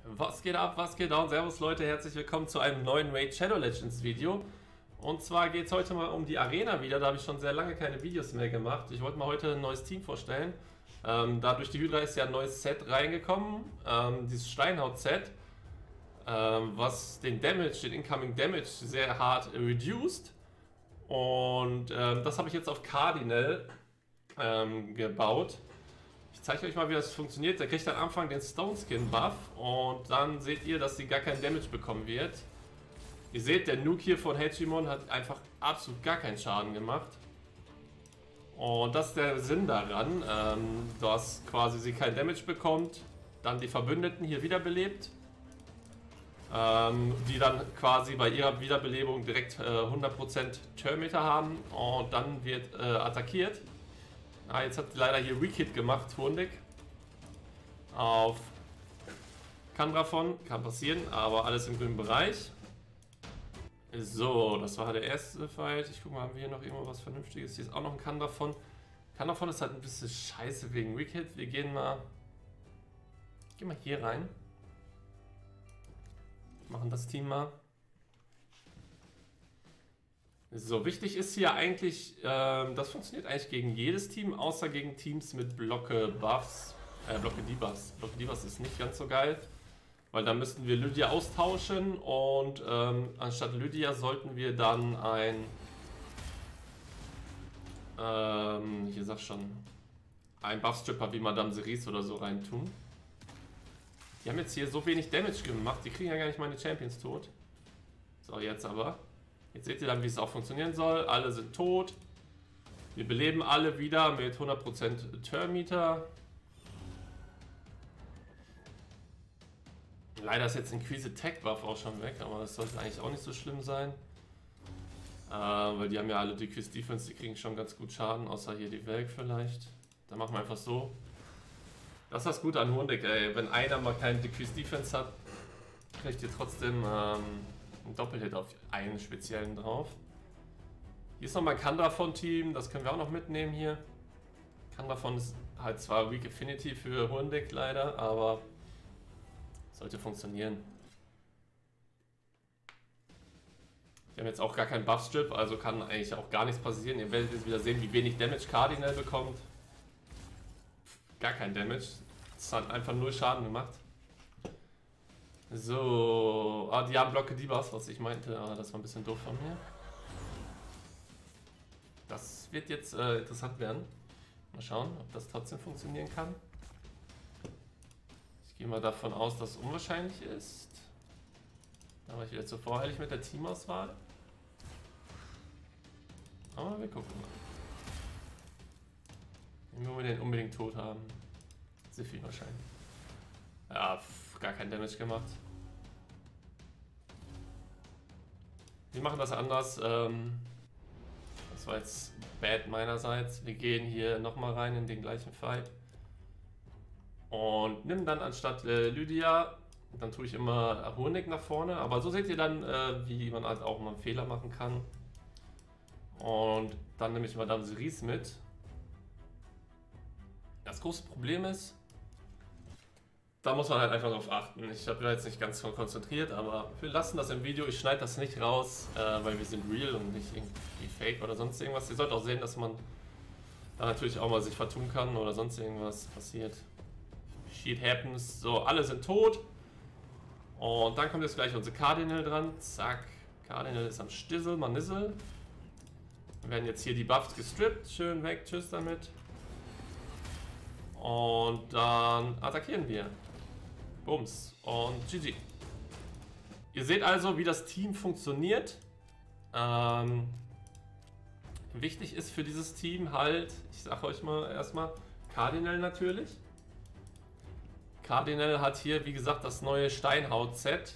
Was geht ab, was geht down? Servus Leute, herzlich willkommen zu einem neuen Raid Shadow Legends Video. Und zwar geht es heute mal um die Arena wieder, da habe ich schon sehr lange keine Videos mehr gemacht. Ich wollte mal heute ein neues Team vorstellen. Da durch die Hydra ist ja ein neues Set reingekommen, dieses Steinhaut-Set, was den Damage, den Incoming Damage sehr hart reduced. Und das habe ich jetzt auf Cardinal gebaut. Ich zeige euch mal, wie das funktioniert. Der kriegt am Anfang den Stone Skin Buff und dann seht ihr, dass sie gar keinen Damage bekommen wird. Ihr seht, der Nuke hier von Hegemon hat einfach absolut gar keinen Schaden gemacht. Und das ist der Sinn daran, dass quasi sie kein Damage bekommt, dann die Verbündeten hier wiederbelebt, die dann quasi bei ihrer Wiederbelebung direkt 100% Turn-Meter haben und dann wird attackiert. Ah, jetzt hat leider hier Weak-Hit gemacht, Hundig. Auf Kandrafon, kann passieren, aber alles im grünen Bereich. So, das war der erste Fight. Ich gucke mal, haben wir hier noch irgendwo was Vernünftiges? Hier ist auch noch ein Kandrafon. Kandrafon ist halt ein bisschen scheiße wegen Weak-Hit. Wir gehen mal hier rein. Machen das Team mal. So, wichtig ist hier eigentlich, das funktioniert eigentlich gegen jedes Team, außer gegen Teams mit Blocke-Buffs, Blocke-Debuffs. Blocke-Debuffs ist nicht ganz so geil, weil dann müssten wir Lydia austauschen und anstatt Lydia sollten wir dann hier sag schon, ein Buff-Stripper wie Madame Cerise oder so reintun. Die haben jetzt hier so wenig Damage gemacht, die kriegen ja gar nicht meine Champions tot. So, jetzt aber. Jetzt seht ihr dann, wie es auch funktionieren soll. Alle sind tot. Wir beleben alle wieder mit 100% Turn-Meter. Leider ist jetzt Increased Tech Buff auch schon weg, aber das sollte eigentlich auch nicht so schlimm sein. Weil die haben ja alle Decreased Defense, die kriegen schon ganz gut Schaden, außer hier die Welk vielleicht. Dann machen wir einfach so. Das ist das Gute an Hundig, ey. Wenn einer mal keinen Decreased Defense hat, kriegt ihr trotzdem ein Doppelhit auf einen speziellen drauf. Hier ist nochmal ein Kandrafon-Team, das können wir auch noch mitnehmen hier. Kandrafon ist halt zwar Weak Affinity für Hundig leider, aber sollte funktionieren. Wir haben jetzt auch gar keinen Buff-Strip, also kann eigentlich auch gar nichts passieren. Ihr werdet jetzt wieder sehen, wie wenig Damage Cardinal bekommt. Gar kein Damage. Es hat einfach null Schaden gemacht. So, die haben Blocke Debuffs, was ich meinte, aber das war ein bisschen doof von mir. Das wird jetzt interessant werden. Mal schauen, ob das trotzdem funktionieren kann. Ich gehe mal davon aus, dass es unwahrscheinlich ist. Da war ich wieder zu voreilig mit der Teamauswahl. Aber wir gucken mal. Wenn wir den unbedingt tot haben. Sehr viel wahrscheinlich. Ja, gar kein Damage gemacht. Wir machen das anders. Das war jetzt bad meinerseits. Wir gehen hier nochmal rein in den gleichen Fight. Und nimm dann anstatt Lydia, dann tue ich immer Honig nach vorne. Aber so seht ihr dann, wie man halt auch mal einen Fehler machen kann. Und dann nehme ich Madame Cerise mit. Das große Problem ist, da muss man halt einfach drauf achten. Ich habe da jetzt nicht ganz konzentriert, aber wir lassen das im Video. Ich schneide das nicht raus, weil wir sind real und nicht irgendwie fake oder sonst irgendwas. Ihr sollt auch sehen, dass man da natürlich auch mal sich vertun kann oder sonst irgendwas passiert. Shit happens. So, alle sind tot. Und dann kommt jetzt gleich unsere Cardinal dran. Zack. Cardinal ist am Stissel, Manissel. Wir werden jetzt hier die Buffs gestrippt. Schön weg. Tschüss damit. Und dann attackieren wir. Bums. Und GG. Ihr seht also, wie das Team funktioniert. Wichtig ist für dieses Team halt, ich sage euch mal erstmal, Cardinal natürlich. Cardinal hat hier, wie gesagt, das neue Steinhaut-Set,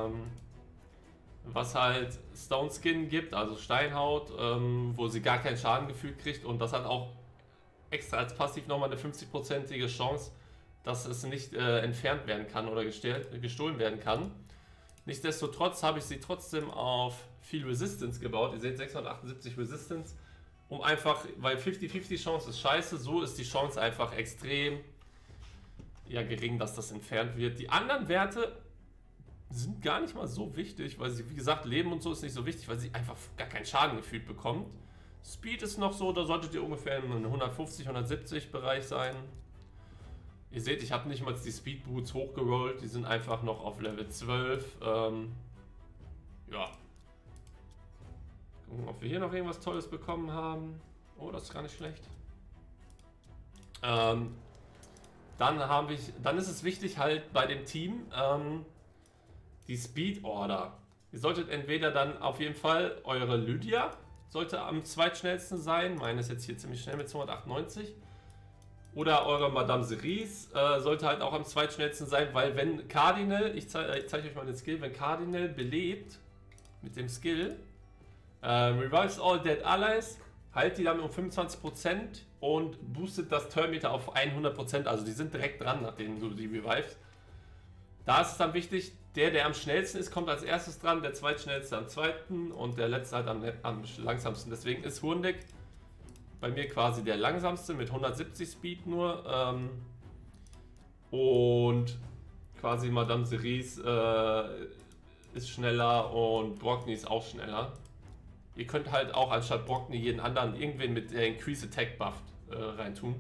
was halt Stone Skin gibt, also Steinhaut, wo sie gar keinen Schaden gefügt kriegt. Und das hat auch extra als Passiv nochmal eine 50%ige Chance, dass es nicht entfernt werden kann oder gestohlen werden kann. Nichtsdestotrotz habe ich sie trotzdem auf viel Resistance gebaut. Ihr seht 678 Resistance, um einfach, weil 50-50 Chance ist scheiße, so ist die Chance einfach extrem eher gering, dass das entfernt wird. Die anderen Werte sind gar nicht mal so wichtig, weil sie, wie gesagt, Leben und so ist nicht so wichtig, weil sie einfach gar keinen Schaden gefühlt bekommt. Speed ist noch so, da solltet ihr ungefähr im 150, 170 Bereich sein. Ihr seht, ich habe nicht mal die Speed Boots hochgerollt, die sind einfach noch auf Level 12. Ja. Gucken, ob wir hier noch irgendwas Tolles bekommen haben. Oh, das ist gar nicht schlecht. Dann ist es wichtig halt bei dem Team, die Speed Order. Ihr solltet entweder dann auf jeden Fall eure Lydia sollte am zweitschnellsten sein. Meine ist jetzt hier ziemlich schnell mit 298. Oder eure Madame Cerise sollte halt auch am zweitschnellsten sein, weil wenn Cardinal, ich zeige euch mal den Skill, wenn Cardinal belebt mit dem Skill, revives all dead allies, heilt die damit um 25% und boostet das Turn-Meter auf 100%. Also die sind direkt dran, nachdem du die revivest. Da ist es dann wichtig, der am schnellsten ist, kommt als erstes dran, der zweitschnellste am zweiten und der letzte halt am langsamsten. Deswegen ist Hurendeck bei mir quasi der langsamste mit 170 Speed nur. Und quasi Madame Cerise ist schneller und Brockney ist auch schneller. Ihr könnt halt auch anstatt Brockney jeden anderen irgendwen mit der Increase Attack Buff reintun.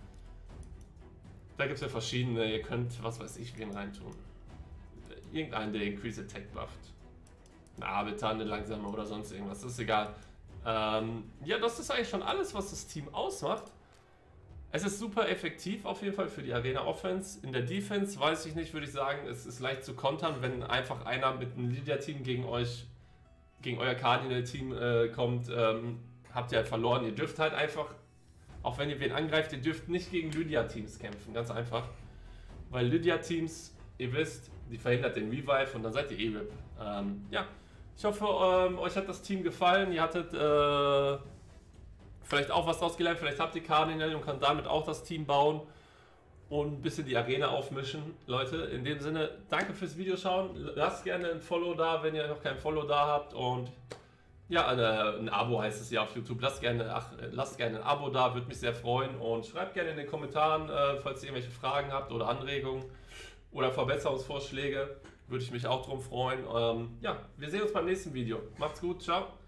Da gibt es ja verschiedene, ihr könnt, was weiß ich, wen reintun. Irgendeinen, der Increase Attack bufft. Eine Arbiter, eine langsame oder sonst irgendwas, das ist egal. Ja, das ist eigentlich schon alles, was das Team ausmacht. Es ist super effektiv auf jeden Fall für die Arena Offense. In der Defense weiß ich nicht, würde ich sagen, es ist leicht zu kontern, wenn einfach einer mit einem Lydia-Team gegen euch, gegen euer Cardinal-Team kommt, habt ihr halt verloren. Ihr dürft halt einfach, auch wenn ihr wen angreift, ihr dürft nicht gegen Lydia-Teams kämpfen, ganz einfach. Weil Lydia-Teams, ihr wisst, die verhindert den Revive und dann seid ihr RIP. Ja, ich hoffe, euch hat das Team gefallen. Ihr hattet vielleicht auch was draus gelernt. Vielleicht habt ihr Cardinal und könnt damit auch das Team bauen und ein bisschen die Arena aufmischen. Leute, in dem Sinne, danke fürs Videoschauen. Lasst gerne ein Follow da, wenn ihr noch kein Follow da habt. Und ja, ein Abo heißt es ja auf YouTube. Lasst gerne ein Abo da, würde mich sehr freuen. Und schreibt gerne in den Kommentaren, falls ihr irgendwelche Fragen habt oder Anregungen oder Verbesserungsvorschläge, würde ich mich auch drum freuen. Ja, wir sehen uns beim nächsten Video. Macht's gut, ciao.